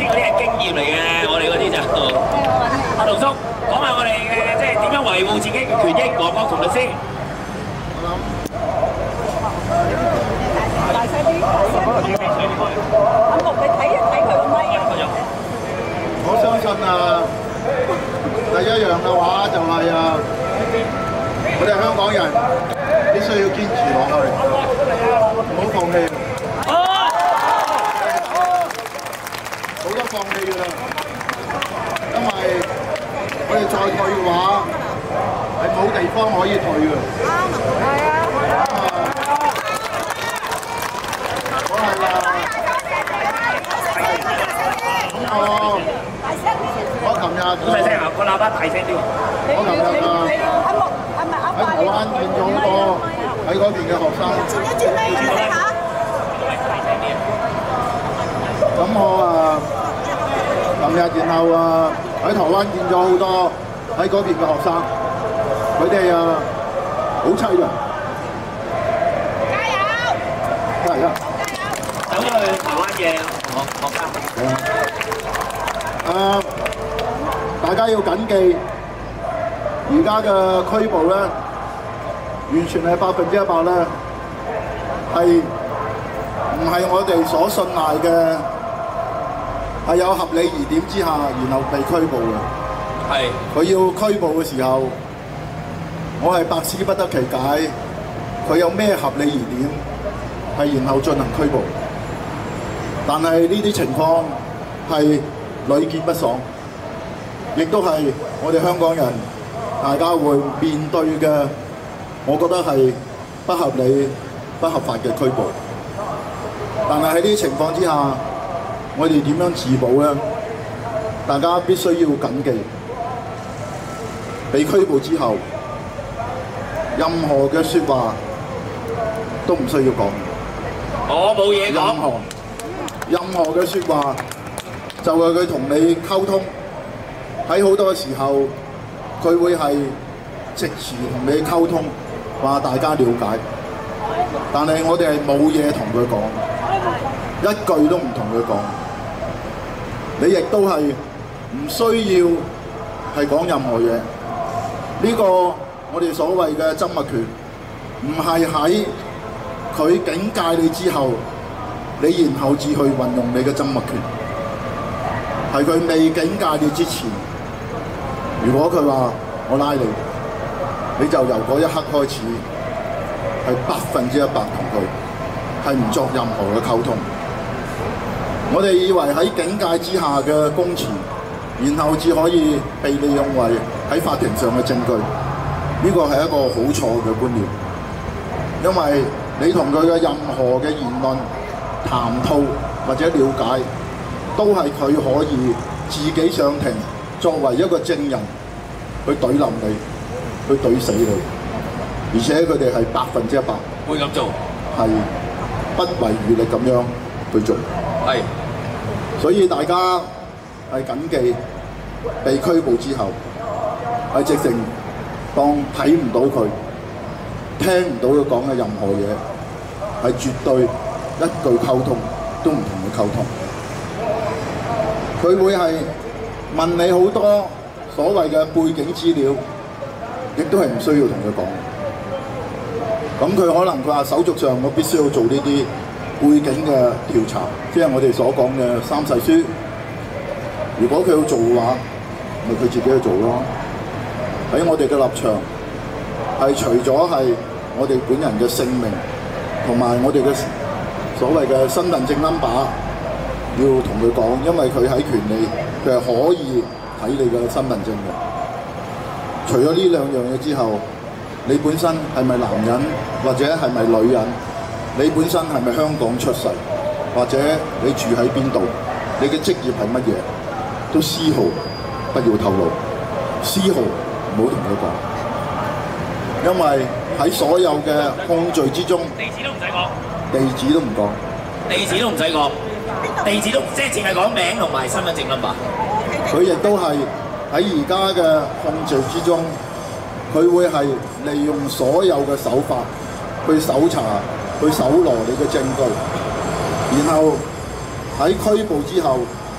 先嗰啲係經驗嚟嘅，我哋嗰啲就阿龍叔講下我哋嘅即係點樣維護自己嘅權益，外國同律師。 大聲啲，阿木你睇一睇佢個咪。 我相信第一樣嘅話就係我哋香港人必須要堅持落去，唔好放棄。好多放棄㗎啦，因為我哋再退嘅話係冇地方可以退㗎。係啊。我係我琴日好細聲啊！個喇叭大聲啲。 我琴日喺台灣見咗好多喺嗰邊嘅學生。轉咪睇下。咁我琴日然後喺台灣見咗好多喺嗰邊嘅學生，佢哋好凄涼。加油！加油！ 走咗去台灣嘅學生。 大家要緊記，而家嘅拘捕咧，完全係100%咧，係唔係我哋所信賴嘅？係有合理疑點之下，然後被拘捕嘅。係。佢要拘捕嘅時候，我係百思不得其解，佢有咩合理疑點係然後進行拘捕？但係呢啲情況係屢見不爽，亦都係我哋香港人大家會面對嘅，我覺得係不合理、不合法嘅拘捕。但係喺呢啲情況之下，我哋點樣自保呢？大家必須要緊記，被拘捕之後，任何嘅説話都唔需要講。 我冇嘢講。 任何嘅説話，就係佢同你溝通。喺好多時候，佢會係即時同你溝通，話大家了解。但係我哋係冇嘢同佢講，一句都唔同佢講。你亦都係唔需要係講任何嘢。呢個我哋所謂嘅緘默權，唔係喺佢警戒你之後，你然後至去運用你嘅緘默權，係佢未警戒你之前。如果佢話我拉你，你就由嗰一刻開始係100%同佢係唔作任何嘅溝通。我哋以為喺警戒之下嘅供詞，然後至可以被利用為喺法庭上嘅證據，呢個係一個好錯嘅觀念。因為你同佢嘅任何嘅言論、談吐或者了解，都係佢可以自己上庭作為一個證人去懟冧你，去懟死你，而且佢哋係100% 會咁做， 係不遺餘力咁樣去做。係，所以大家係緊記，被拘捕之後係直情當睇唔到佢，聽唔到佢講嘅任何嘢，係絕對一句溝通都唔同佢溝通。佢會係問你好多所謂嘅背景資料，亦都係唔需要同佢講。咁佢可能佢話手續上我必須要做呢啲背景嘅調查，即係我哋所講嘅三誓書。如果佢要做嘅話，咪佢自己去做咯。喺我哋嘅立場係除咗係我哋本人嘅姓名同埋我哋嘅所謂嘅身份證 number 要同佢講，因為佢喺權利，佢係可以睇你嘅身份證嘅。除咗呢兩樣嘢之後，你本身係咪男人或者係咪女人？你本身係咪香港出世，或者你住喺邊度？你嘅職業係乜嘢？都絲毫不要透露，絲毫唔好同佢講，因為喺所有嘅控罪之中， 地址都唔使講， 地址都唔講， 地址都唔使講，地址都即係淨係講名同埋身份證 number。 佢亦都係喺而家嘅控罪之中，佢會係利用所有嘅手法去搜查、去搜羅你嘅證據，然後喺拘捕之後，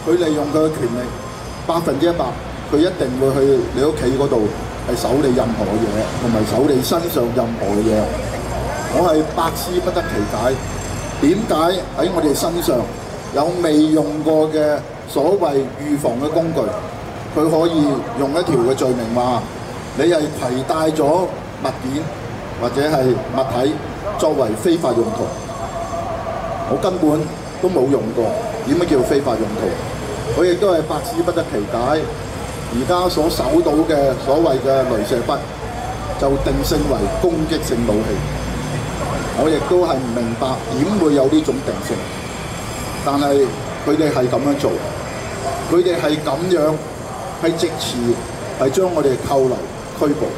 佢利用佢嘅權力100%，佢一定會去你屋企嗰度係搜你任何嘢，同埋搜你身上任何嘅嘢。我係百思不得其解，點解喺我哋身上有未用過嘅所謂預防嘅工具，佢可以用一條嘅罪名話你係攜帶咗物件或者係物體作為非法用途。我根本都冇用過，點解叫非法用途？我亦都係百思不得其解。而家所搜到嘅所謂嘅雷射筆，就定性為攻擊性武器。我亦都係唔明白點會有呢種定性，但係佢哋係咁樣做，佢哋係咁樣係藉詞係將我哋扣留拘捕。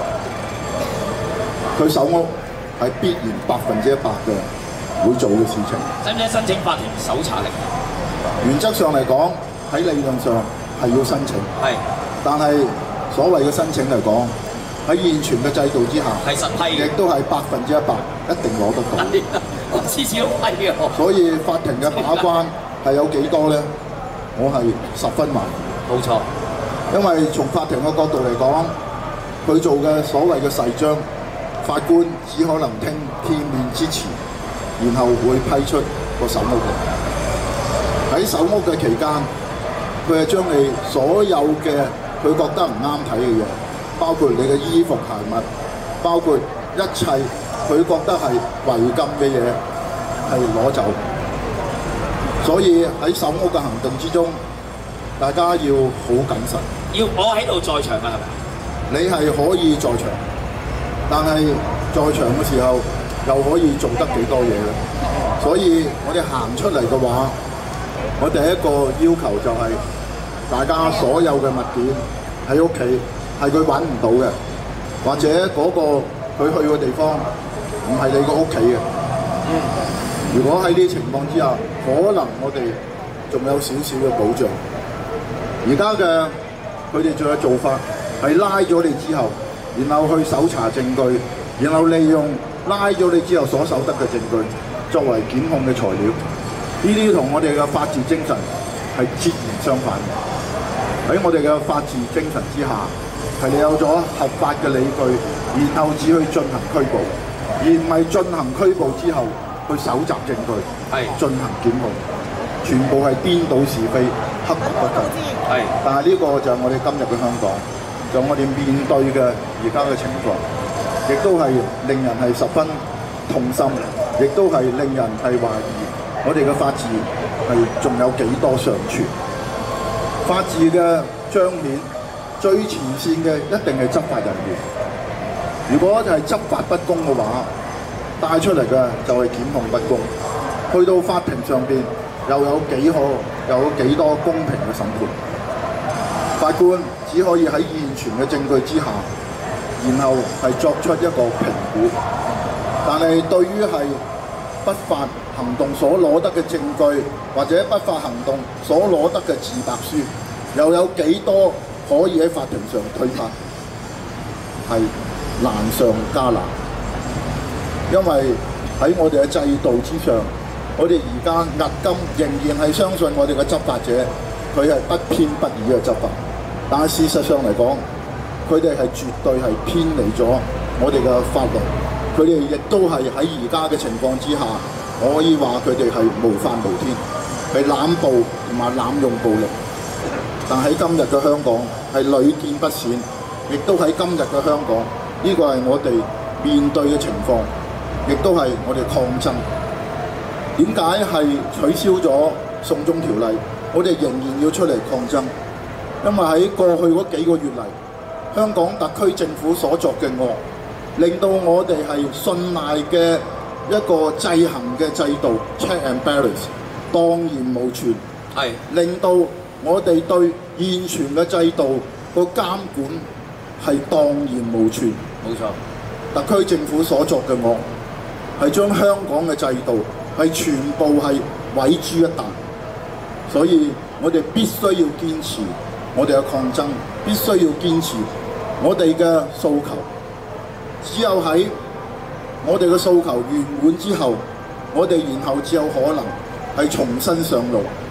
佢搜屋係必然100%嘅會做嘅事情。 使唔使申請法庭搜查令？ 原則上嚟講，喺理論上係要申請， 係， 但係所謂嘅申請嚟講，喺現存嘅制度之下， 係實批嘅， 亦都係100%一定攞得到。 我次次都批嘅。 所以法庭嘅把關係有幾多咧？我係10分懷疑。 冇錯， 因為從法庭嘅角度嚟講，佢做嘅所謂嘅誓章，法官只可能聽片面之詞，然後會批出個搜屋。喺搜屋嘅期間，佢係將你所有嘅佢覺得唔啱睇嘅嘢，包括你嘅衣服鞋襪，包括一切佢覺得係違禁嘅嘢，係攞走。所以喺搜屋嘅行動之中，大家要好謹慎。 要我喺度在場㗎係咪？ 你係可以在場，但係在場嘅時候又可以做得幾多嘢咧？所以我哋行出嚟嘅話，我第一個要求就係大家所有嘅物件喺屋企係佢揾唔到嘅，或者嗰個佢去嘅地方唔係你個屋企嘅。如果喺呢啲情況之下，可能我哋仲有少少嘅保障。而家嘅佢哋仲有做法係拉咗你之後，然後去搜查證據，然後利用拉咗你之後所搜得嘅證據作為檢控嘅材料。呢啲同我哋嘅法治精神係截然相反嘅。喺我哋嘅法治精神之下，係你有咗合法嘅理據，然後至去進行拘捕，而唔係進行拘捕之後去搜集證據，進行檢控，全部係顛倒是非、黑白不分。但係呢個就係我哋今日嘅香港，就我哋面對嘅而家嘅情況，亦都係令人係十分痛心，亦都係令人係懷疑我哋嘅法治係仲有幾多尚存。法治嘅彰顯最前線嘅一定係執法人員。如果係執法不公嘅話，帶出嚟嘅就係檢控不公。去到法庭上邊又有幾多公平嘅審判？法官只可以喺現存嘅證據之下，然後係作出一個評估。但係對於係不法行動所攞得嘅證據，或者不法行動所攞得嘅自白書，又有幾多可以喺法庭上推翻？係難上加難。因為喺我哋嘅制度之上，我哋而家押金仍然係相信我哋嘅執法者，佢係不偏不倚嘅執法。但係事實上嚟講，佢哋係絕對係偏離咗我哋嘅法律。佢哋亦都係喺而家嘅情況之下，我可以話佢哋係無法無天，係濫捕同埋濫用暴力。但喺今日嘅香港係屢見不鮮，亦都喺今日嘅香港，呢個係我哋面對嘅情況，亦都係我哋抗爭。點解係取消咗送中條例，我哋仍然要出嚟抗爭？因為喺過去嗰幾個月嚟，香港特區政府所作嘅惡，令到我哋係信賴嘅一個制衡嘅制度 check and balance 蕩然無存，令到我哋對現存嘅制度個監管係蕩然無存。 冇錯， 特區政府所作嘅惡係將香港嘅制度係全部係毀諸一旦，所以我哋必須要堅持我哋嘅抗爭，必須要堅持我哋嘅訴求。只有喺我哋嘅訴求圓滿之後，我哋然後只有可能係重新上路。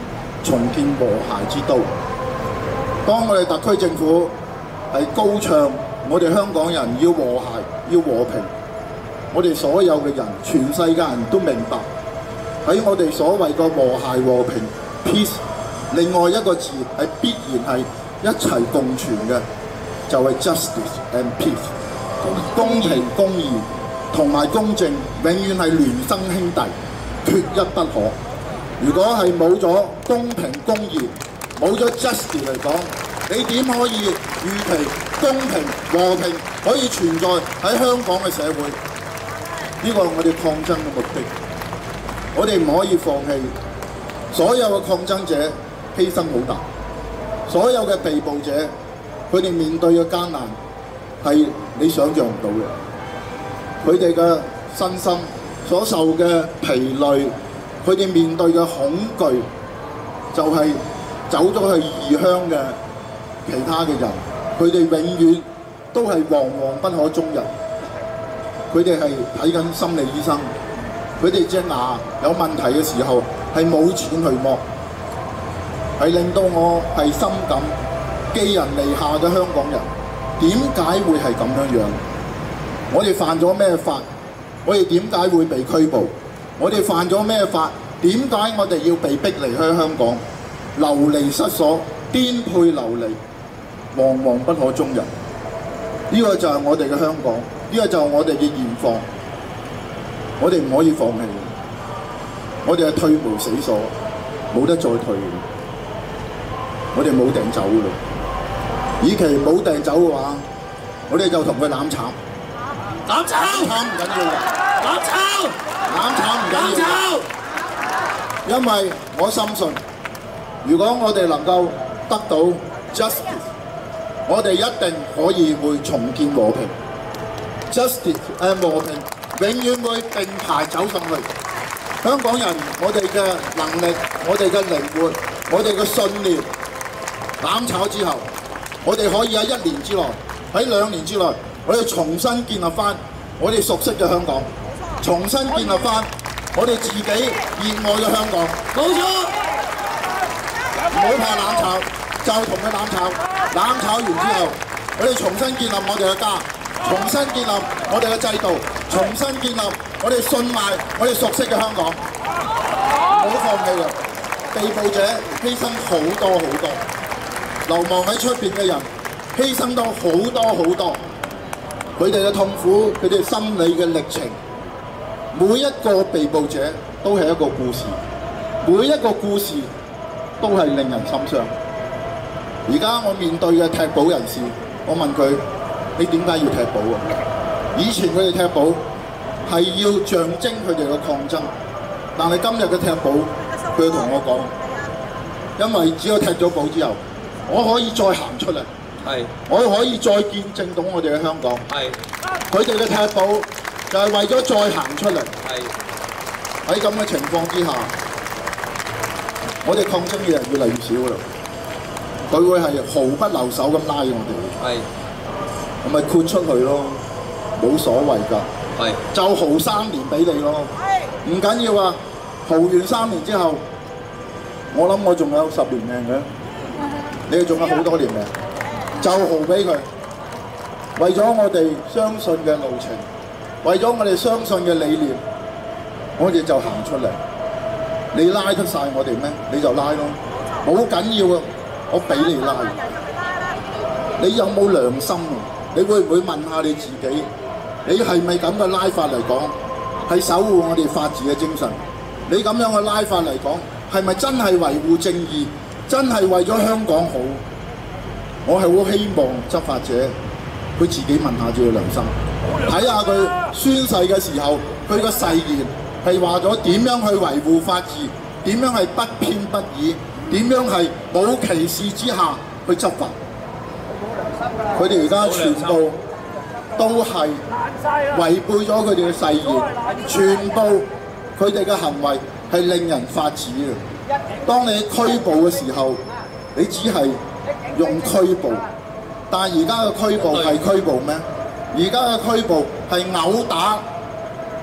重建和諧之都。當我哋特區政府係高唱我哋香港人要和諧、要和平，我哋所有嘅人，全世界人都明白喺我哋所謂嘅和諧和平 peace， 另外一個字係必然係一齊共存嘅，就係 justice and peace， 公平公義同埋公正永遠係聯生兄弟，缺一不可。如果係冇咗公平公義，冇咗 justice 嚟講，你點可以預期公平和平可以存在喺香港嘅社會？呢個係我哋抗爭嘅目的，我哋唔可以放棄。所有嘅抗爭者犧牲好大，所有嘅被捕者佢哋面對嘅艱難係你想象唔到嘅，佢哋嘅身心所受嘅疲累，佢哋面對嘅恐懼，就係走咗去異鄉嘅其他嘅人，佢哋永遠都係惶惶不可終日。佢哋係睇緊心理醫生，佢哋隻牙有問題嘅時候係冇錢去剝，係令到我係深感寄人籬下嘅香港人點解會係咁樣樣？我哋犯咗咩法？我哋點解會被拘捕？我哋犯咗咩法？點解我哋要被逼離開香港？流離失所，顛沛流離，惶惶不可終日。呢個就係我哋嘅香港，呢個就係我哋嘅現況。我哋唔可以放棄，我哋係退無死所，冇得再退。我哋冇掟走㗎啦。與其冇掟走嘅話，我哋就同佢攬炒。 攬炒唔緊要㗎， 攬炒唔緊要。因為我深信，如果我哋能夠得到 justice， 我哋一定可以會重建和平。justice and 和平永遠會並排走上去。香港人，我哋嘅能力，我哋嘅靈活，我哋嘅信念，攬炒之後，我哋可以喺1年之內，喺2年之內，我哋重新建立翻我哋熟悉嘅香港，重新建立翻我哋自己熱愛嘅香港。 冇錯， 唔好怕攬炒，就同佢攬炒。攬炒完之後，我哋重新建立我哋嘅家，重新建立我哋嘅制度，重新建立我哋信賴我哋熟悉嘅香港。唔好放棄啦！被捕者犧牲好多好多，流亡喺出邊嘅人犧牲到好多好多，佢哋嘅痛苦，佢哋心理嘅歷程，每一個被捕者都係一個故事，每一個故事都係令人心傷。而家我面對嘅踢保人士，我問佢：你點解要踢保啊？以前佢哋踢保係要象徵佢哋嘅抗爭，但係今日嘅踢保，佢同我講，因為只有踢咗保之後，我可以再行出嚟，我可以再見證到我哋嘅香港。佢哋嘅踢保就係為咗再行出嚟。喺咁嘅情況之下，我哋抗爭嘅人越嚟越少啦。佢會係毫不留手咁拉我哋，咁咪豁出去咯，冇所謂㗎，就豪3年俾你咯，唔緊要啊，豪完3年之後，我諗我仲有10年命嘅，你哋仲有好多年命，就豪俾佢，為咗我哋相信嘅路程，為咗我哋相信嘅理念，我哋就行出嚟。你拉得晒我哋咩？你就拉咯，冇緊要啊！我俾你拉，你有冇良心啊？你會唔會問下你自己？你係咪咁嘅拉法嚟講，係守護我哋法治嘅精神？你咁樣嘅拉法嚟講，係咪真係維護正義？真係為咗香港好？我係好希望執法者佢自己問下自己良心，睇下佢宣誓嘅時候，佢個誓言係話咗點樣去維護法治，點樣係不偏不倚。點樣係冇歧視之下去執法？佢哋而家全部都係違背咗佢哋嘅誓言，全部佢哋嘅行為係令人髮指嘅。當你拘捕嘅時候，你只係用拘捕，但係而家嘅拘捕係拘捕咩？而家嘅拘捕係毆打，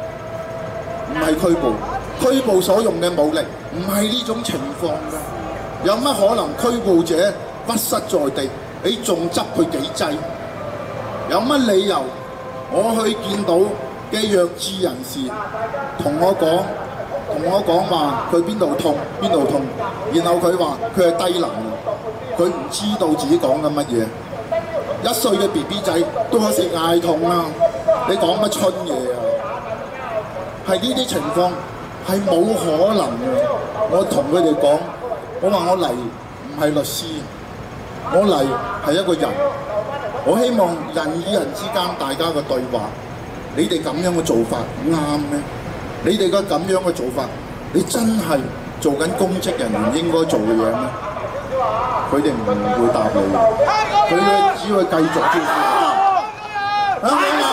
唔係拘捕。拘捕所用嘅武力唔係呢種情況㗎。 有乜可能拘捕者不失在地，你仲執佢幾劑？有乜理由我去見到嘅弱智人士同我講話佢邊度痛，然後佢話佢係低能，佢唔知道自己講緊乜嘢。1歲嘅 BB 仔都有時嗌痛啦，你講乜春嘢啊？係呢啲情況係冇可能嘅。我同佢哋講，我話我嚟唔係律師，我嚟係一個人。我希望人與人之間大家嘅對話，你哋咁樣嘅做法啱咩？你哋嘅咁樣嘅做法，你真係做緊公職人員應該做嘅嘢咩？佢哋唔會答你，佢哋只會繼續招呼。香港人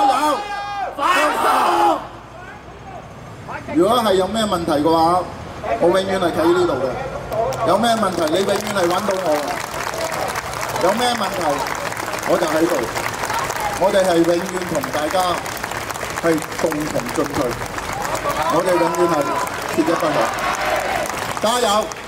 加油！如果係有咩問題嘅話，我永遠係企喺呢度嘅。有咩問題你永遠係揾到我嘅。有咩問題我就喺度。我哋係永遠同大家係共同進退。我哋永遠係缺一不可。加油！